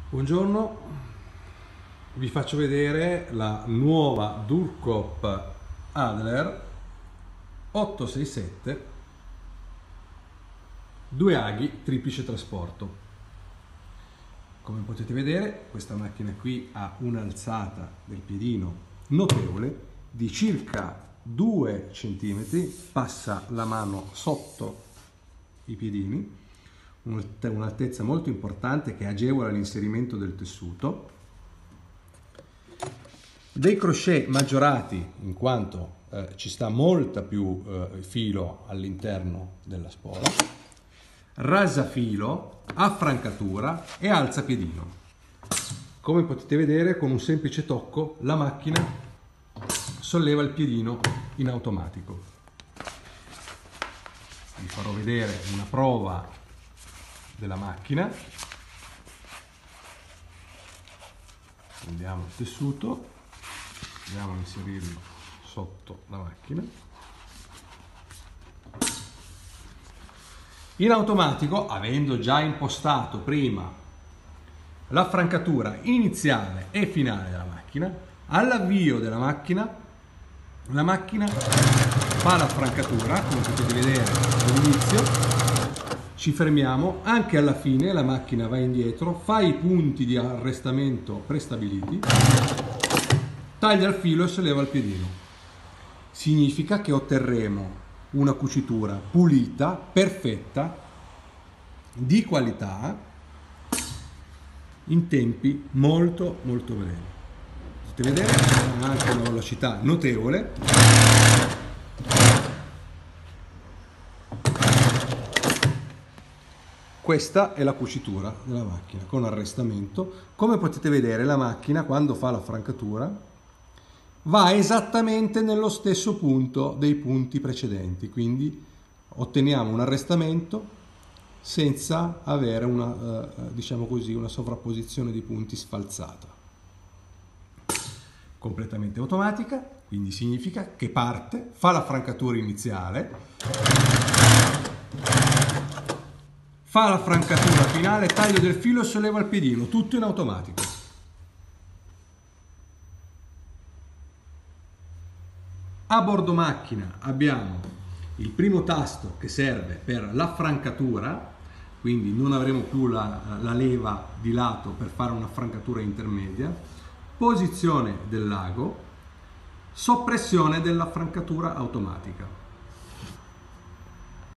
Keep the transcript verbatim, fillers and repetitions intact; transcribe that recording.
Buongiorno, vi faccio vedere la nuova Durkop Adler ottocentosessantasette due aghi triplice trasporto. Come potete vedere, questa macchina qui ha un'alzata del piedino notevole di circa due centimetri, passa la mano sotto i piedini, un'altezza molto importante che agevola l'inserimento del tessuto, dei crochet maggiorati in quanto eh, ci sta molta più eh, filo all'interno della spola, rasafilo, affrancatura e alzapiedino. Come potete vedere, con un semplice tocco la macchina solleva il piedino in automatico. Vi farò vedere una prova della macchina. Prendiamo il tessuto, andiamo a inserirlo sotto la macchina. In automatico, avendo già impostato prima l'affrancatura iniziale e finale della macchina, all'avvio della macchina la macchina fa l'affrancatura, come potete vedere all'inizio. Ci fermiamo, anche alla fine la macchina va indietro, fa i punti di arrestamento prestabiliti, taglia il filo e solleva il piedino. Significa che otterremo una cucitura pulita, perfetta, di qualità, in tempi molto molto brevi. Potete vedere, ha anche una velocità notevole. Questa è la cucitura della macchina con arrestamento. Come potete vedere, la macchina quando fa la francatura va esattamente nello stesso punto dei punti precedenti, quindi otteniamo un arrestamento senza avere una, eh, diciamo così, una sovrapposizione di punti sfalsata. Completamente automatica, quindi significa che parte, fa la francatura iniziale, fa la francatura finale, taglio del filo e solleva il piedino, tutto in automatico. A bordo macchina abbiamo il primo tasto che serve per la francatura, quindi non avremo più la, la leva di lato per fare una francatura intermedia, posizione del lago, soppressione della francatura automatica.